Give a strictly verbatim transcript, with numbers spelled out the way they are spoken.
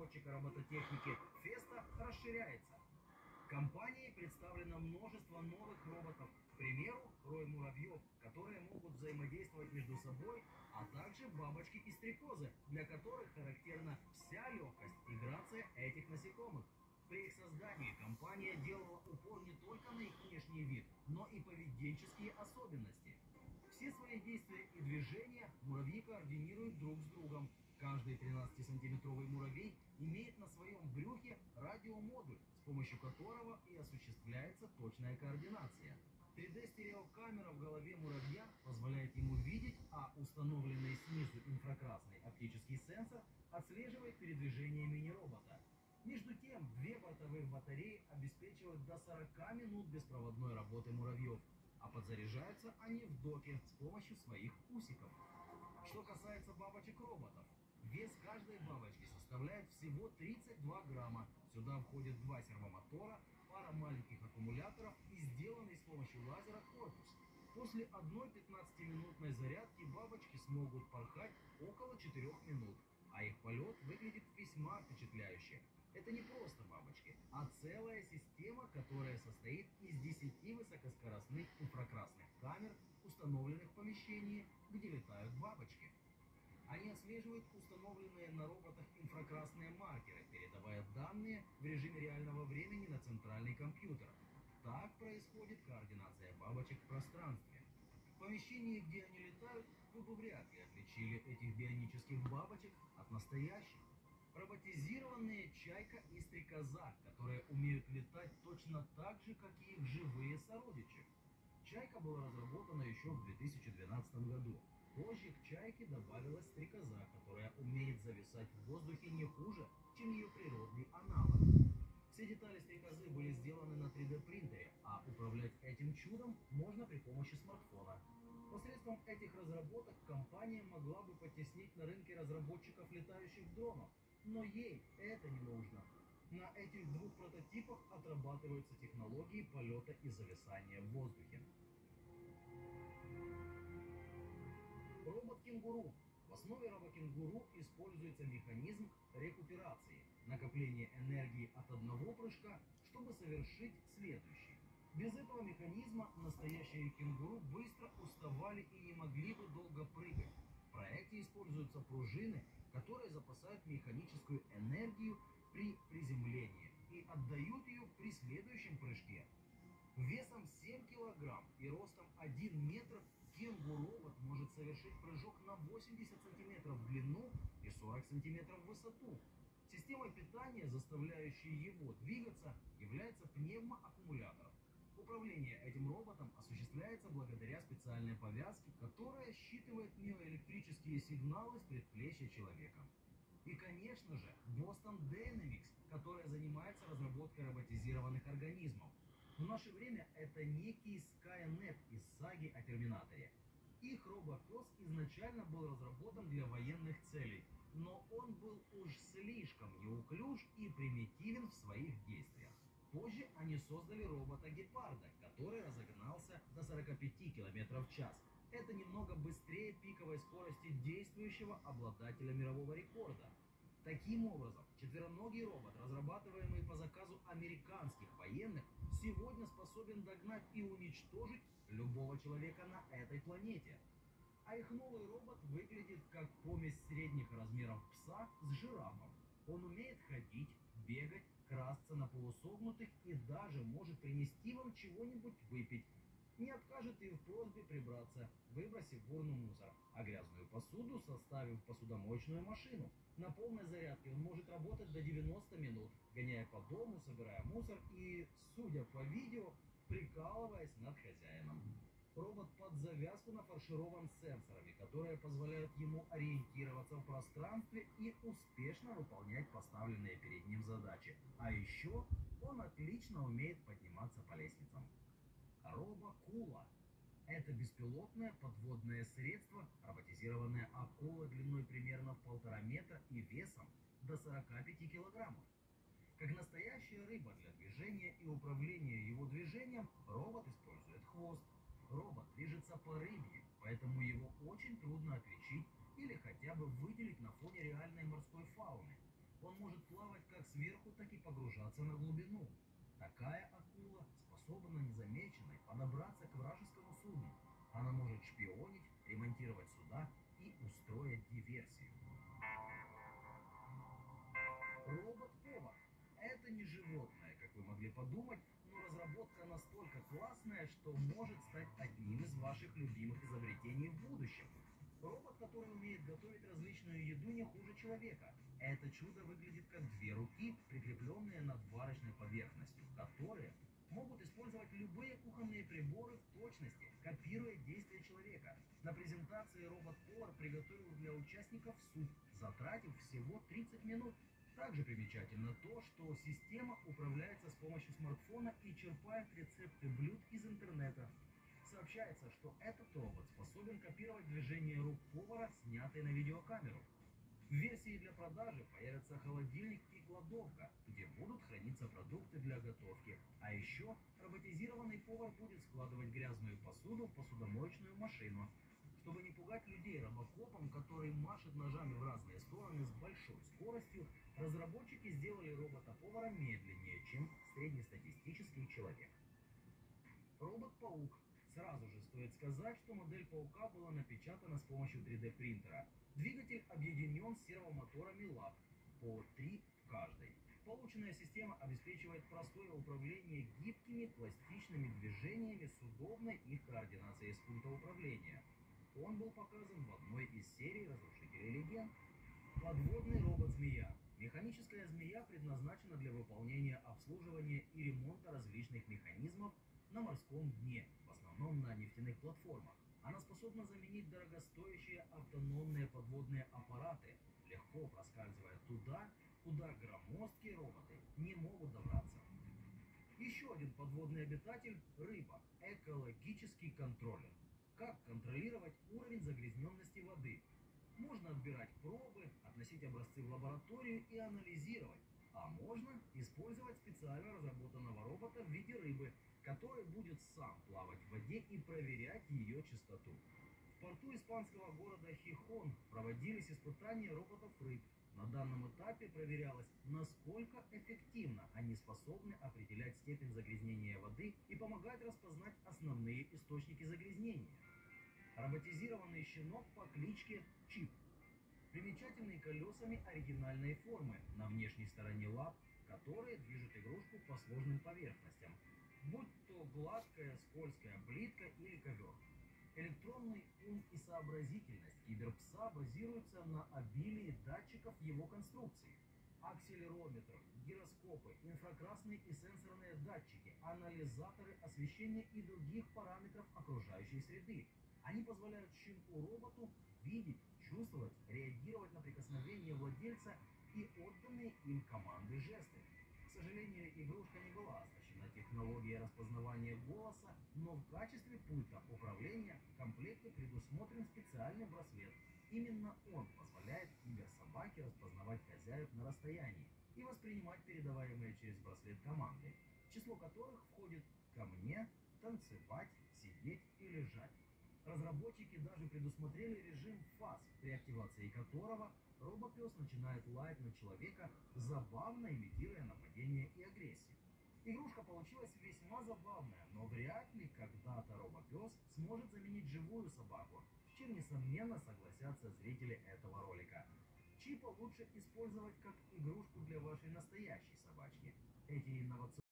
разработчика робототехники Феста расширяется. Компанией представлено множество новых роботов, к примеру, рой муравьев, которые могут взаимодействовать между собой, а также бабочки и стрекозы, для которых характерна вся легкость и грация этих насекомых. При их создании компания делала упор не только на их внешний вид, но и поведенческие особенности. Все свои действия и движения муравьи координируют друг с другом. Каждый тринадцатисантиметровый муравей имеет на своем брюхе радиомодуль, с помощью которого и осуществляется точная координация. три дэ-стереокамера в голове муравья позволяет ему видеть, а установленный снизу инфракрасный оптический сенсор отслеживает передвижение мини-робота. Между тем, две бортовых батареи обеспечивают до сорока минут беспроводной работы муравьев, а подзаряжаются они в доке с помощью своих усиков. Что касается бабочек-роботов, вес каждой бабочки составляет всего тридцать два грамма. Сюда входят два сервомотора, пара маленьких аккумуляторов и сделанный с помощью лазера корпус. После одной пятнадцатиминутной зарядки бабочки смогут порхать около четырёх минут, а их полет выглядит весьма впечатляюще. Это не просто бабочки, а целая система, которая состоит из десяти высокоскоростных инфракрасных камер, установленных в помещении, где летают бабочки. Они отслеживают установленные на роботах инфракрасные маркеры, передавая данные в режиме реального времени на центральный компьютер. Так происходит координация бабочек в пространстве. В помещении, где они летают, вы бы вряд ли отличили этих бионических бабочек от настоящих. Роботизированные чайка и стрекоза, которые умеют летать точно так же, как и их живые сородичи. Чайка была разработана еще в две тысячи двенадцатом году. Позже к чайке добавилась стрекоза, которая умеет зависать в воздухе не хуже, чем ее природный аналог. Все детали стрекозы были сделаны на три дэ-принтере, а управлять этим чудом можно при помощи смартфона. Посредством этих разработок компания могла бы потеснить на рынке разработчиков летающих дронов, но ей это не нужно. На этих двух прототипах отрабатываются технологии полета и зависания в воздухе. Робот-кенгуру. В основе робокенгуру используется механизм рекуперации, накопление энергии от одного прыжка, чтобы совершить следующий. Без этого механизма настоящие кенгуру быстро уставали и не могли бы долго прыгать. В проекте используются пружины, которые запасают механическую энергию при приземлении и отдают ее при следующем прыжке. Весом семь килограмм и ростом один метр кенгуру-робот может совершить прыжок на восемьдесят сантиметров в длину и сорок сантиметров в высоту. Системой питания, заставляющей его двигаться, является пневмоаккумулятор. Управление этим роботом осуществляется благодаря специальной повязке, которая считывает миоэлектрические сигналы с предплечья человека. И, конечно же, Boston Dynamics, которая занимается разработкой роботизированных организмов. В наше время это некий Skynet из саги о Терминаторе. Их робопес изначально был разработан для военных целей, но он был уж слишком неуклюж и примитивен в своих действиях. Позже они создали робота-гепарда, который разогнался до сорока пяти километров в час. Это немного быстрее пиковой скорости действующего обладателя мирового рекорда. Таким образом, четвероногий робот, разрабатываемый по заказу американских военных, сегодня способен догнать и уничтожить любого человека на этой планете. А их новый робот выглядит как помесь средних размеров пса с жирафом. Он умеет ходить, бегать, красться на полусогнутых и даже может принести вам чего-нибудь выпить. Не откажет и в просьбе прибраться, выбросив в урну мусор, а грязную посуду составив в посудомоечную машину. На полной зарядке он может работать до девяноста минут, гоняя по дому, собирая мусор и, судя по видео, прикалываясь над хозяином. Робот под завязку нафарширован сенсорами, которые позволяют ему ориентироваться в пространстве и успешно выполнять поставленные перед ним задачи. А еще он отлично умеет подниматься по лестницам. Робокула. Это беспилотное подводное средство, роботизированная акула длиной примерно в полтора метра и весом до сорока пяти килограммов. Как настоящая рыба, для движения и управления его движением робот использует хвост. Робот движется по рыбье, поэтому его очень трудно отличить или хотя бы выделить на фоне реальной морской фауны. Он может может плавать как сверху, так и погружаться на глубину. Такая акула способна незамеченной подобраться к вражескому судну. Она может шпионить, ремонтировать суда и устроить диверсию. Робот-повар. Это не животное, как вы могли подумать, но разработка настолько классная, что может стать одним из ваших любимых изобретений в будущем. Робот, который умеет готовить различную еду не хуже человека. Это чудо выглядит как две руки, прикрепленные над варочной поверхностью, которые могут использовать любые кухонные приборы в точности, копируя действия человека. На презентации робот-повар приготовил для участников суп, затратив всего тридцать минут. Также примечательно то, что система управляется с помощью смартфона и черпает рецепты блюд из интернета. Сообщается, что этот робот способен копировать движения рук повара, снятые на видеокамеру. В версии для продажи появятся холодильник и кладовка, где будут храниться продукты для готовки. А еще роботизированный повар будет складывать грязную посуду в посудомоечную машину. Чтобы не пугать людей робокопом, который машет ножами в разные стороны с большой скоростью, разработчики сделали робота-повара медленнее, чем среднестатистический человек. Робот-паук. Сразу же стоит сказать, что модель паука была напечатана с помощью три дэ принтера. Двигатель объединен с сервомоторами лап, по три в каждой. Полученная система обеспечивает простое управление гибкими пластичными движениями с удобной их координацией с пульта управления. Он был показан в одной из серий «Разрушителей легенд». Подводный робот-змея. Механическая змея предназначена для выполнения обслуживания и ремонта различных механизмов на морском дне, в основном на нефтяных платформах. Она способна заменить дорогостоящие автономные подводные аппараты, легко проскальзывая туда, куда громоздкие роботы не могут добраться. Еще один подводный обитатель – рыба, экологический контроллер. Как контролировать уровень загрязненности воды? Можно отбирать пробы, относить образцы в лабораторию и анализировать. А можно использовать специально разработанного робота в виде рыбы, который будет сам плавать в воде и проверять ее чистоту. В порту испанского города Хихон проводились испытания роботов-рыб. На данном этапе проверялось, насколько эффективно они способны определять степень загрязнения воды и помогать распознать основные источники загрязнения. Роботизированный щенок по кличке Чип. Примечательный колесами оригинальной формы на внешней стороне лап, которые движут игрушку по сложным поверхностям, будь то гладкая, скользкая плитка или ковер. Электронный ум и сообразительность киберпса базируются на обилии датчиков его конструкции. Акселерометр, гироскопы, инфракрасные и сенсорные датчики, анализаторы освещения и других параметров окружающей среды. Они позволяют щенку-роботу видеть, чувствовать, реагировать на прикосновение владельца и отданные им команды жесты. К сожалению, игрушка не была оснащена технологией распознавания голоса, но в качестве пульта управления в комплекте предусмотрен специальный браслет. Именно он позволяет киберсобаке распознавать хозяев на расстоянии и воспринимать передаваемые через браслет команды, в число которых входит «ко мне», «танцевать», «сидеть» и «лежать». Разработчики даже предусмотрели режим фаз, при активации которого робопес начинает лаять на человека, забавно имитируя нападение и агрессию. Игрушка получилась весьма забавная, но вряд ли когда-то робопес сможет заменить живую собаку, с чем, несомненно, согласятся зрители этого ролика. Чипа лучше использовать как игрушку для вашей настоящей собачки. Эти инновационные